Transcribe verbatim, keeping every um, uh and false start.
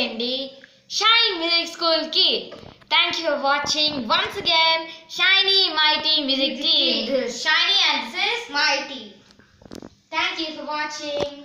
వచ్చేయండి shine music school కి. Thank you for watching once again Shiny Mighty Music Team. This is Shiny and this is Mighty. Thank you for watching.